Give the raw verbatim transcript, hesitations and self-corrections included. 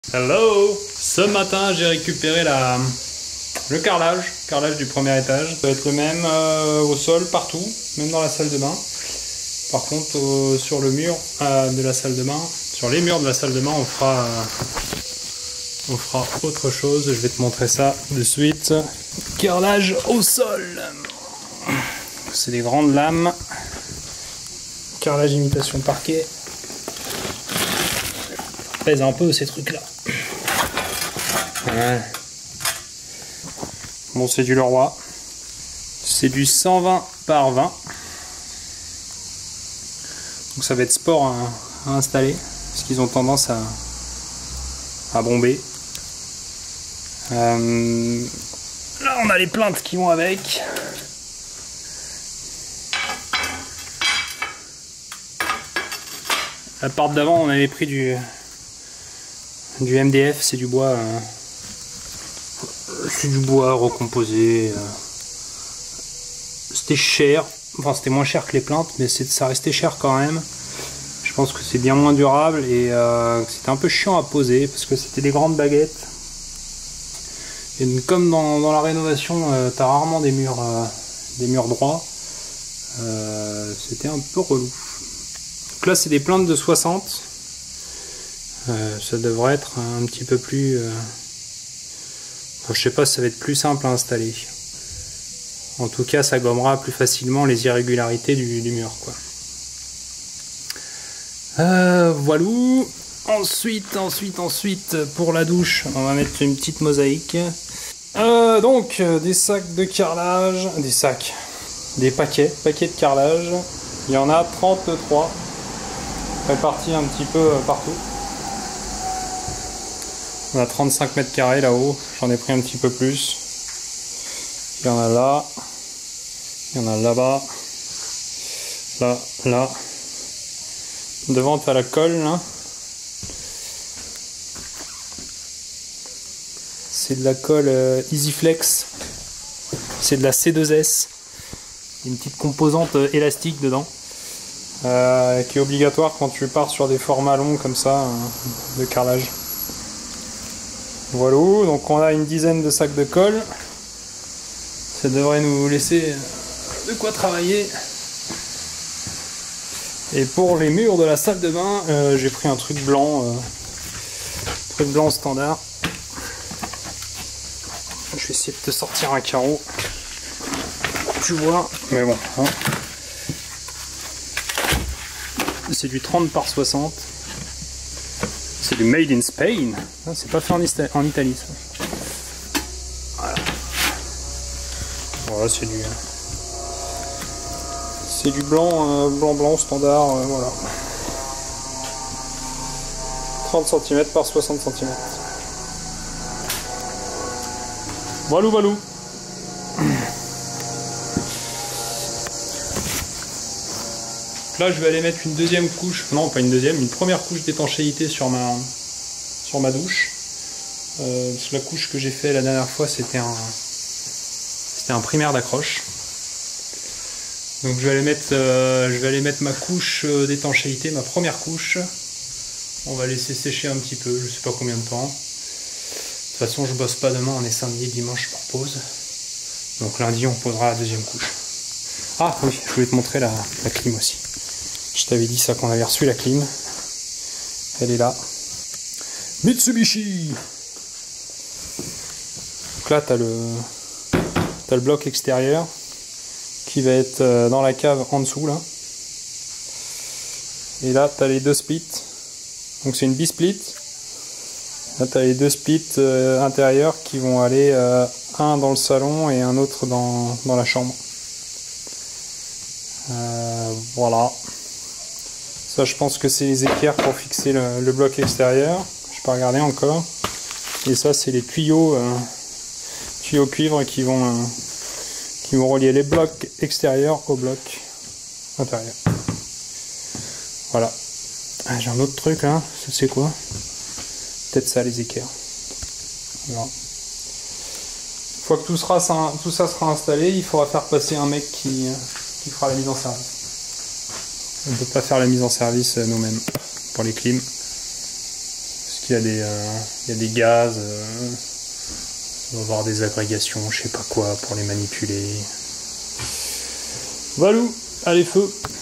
Hello! Ce matin, j'ai récupéré la, le carrelage, carrelage du premier étage. Ça va être le même euh, au sol, partout, même dans la salle de bain. Par contre, euh, sur le mur euh, de la salle de bain, sur les murs de la salle de bain, on fera, euh, on fera autre chose. Je vais te montrer ça de suite. Carrelage au sol. C'est des grandes lames. Carrelage imitation parquet. Pèse un peu ces trucs là. Ouais. Bon, c'est du Leroy. C'est du cent vingt par vingt. Donc ça va être sport à, à installer. Parce qu'ils ont tendance à, à bomber. Euh, là on a les plaintes qui vont avec. La part d'avant on avait pris du du M D F, c'est du bois euh, c'est du bois recomposé. Euh, c'était cher, enfin c'était moins cher que les plaintes, mais ça restait cher quand même. Je pense que c'est bien moins durable et euh, c'était un peu chiant à poser parce que c'était des grandes baguettes. Et comme dans, dans la rénovation, euh, t'as rarement des murs, euh, des murs droits, euh, c'était un peu relou. Donc là c'est des plaintes de soixante. Euh, ça devrait être un petit peu plus... Euh... Enfin, je sais pas si ça va être plus simple à installer. En tout cas, ça gommera plus facilement les irrégularités du, du mur, quoi. Euh, voilà. Ensuite, ensuite, ensuite, pour la douche, on va mettre une petite mosaïque. Euh, donc, euh, des sacs de carrelage, des sacs, des paquets, paquets de carrelage. Il y en a trente-trois, répartis un petit peu euh, partout. On a trente-cinq mètres carrés là-haut, j'en ai pris un petit peu plus. Il y en a là, il y en a là-bas, là, là. Devant tu as la colle là. C'est de la colle euh, EasyFlex. C'est de la C deux S. Une petite composante euh, élastique dedans. Euh, qui est obligatoire quand tu pars sur des formats longs comme ça, euh, de carrelage. Voilà, donc on a une dizaine de sacs de colle. Ça devrait nous laisser de quoi travailler. Et pour les murs de la salle de bain, euh, j'ai pris un truc blanc, euh, truc blanc standard. Je vais essayer de te sortir un carreau. Tu vois, mais bon. Hein. C'est du trente par soixante. C'est du Made in Spain. Ah, c'est pas fait en, en Italie ça. Voilà. Voilà, c'est du. C'est du blanc, euh, blanc blanc standard. Euh, voilà. trente centimètres par soixante centimètres. Voilà, voilà. Là je vais aller mettre une deuxième couche, non pas une deuxième, une première couche d'étanchéité sur ma, sur ma douche. Euh, parce que la couche que j'ai fait la dernière fois c'était un, c'était un primaire d'accroche. Donc je vais aller mettre, euh, je vais aller mettre ma couche d'étanchéité, ma première couche. On va laisser sécher un petit peu, je sais pas combien de temps. De toute façon je bosse pas demain, on est samedi, dimanche je repose. Donc lundi on posera la deuxième couche. Ah oui, je voulais te montrer la, la clim aussi. Je t'avais dit ça qu'on avait reçu la clim. Elle est là. Mitsubishi. Donc là tu as le, t'as le bloc extérieur qui va être dans la cave en dessous là. Et là tu as les deux splits. Donc c'est une bisplit. Là tu as les deux splits euh, intérieurs qui vont aller euh, un dans le salon et un autre dans, dans la chambre. Euh, voilà. Ça je pense que c'est les équerres pour fixer le, le bloc extérieur. Je peux regarder encore. Et ça c'est les tuyaux euh, tuyaux cuivre qui vont euh, qui vont relier les blocs extérieurs au bloc intérieur. Voilà. Ah, j'ai un autre truc là. Ça c'est quoi? Peut-être ça les équerres. Voilà. Une fois que tout, sera, tout ça sera installé, il faudra faire passer un mec qui, qui fera la mise en service. On ne peut pas faire la mise en service nous-mêmes pour les clims. Ce qui il y a des, euh, il y a des gaz, euh, on va avoir des agrégations, je sais pas quoi, pour les manipuler. Voilà, allez feu.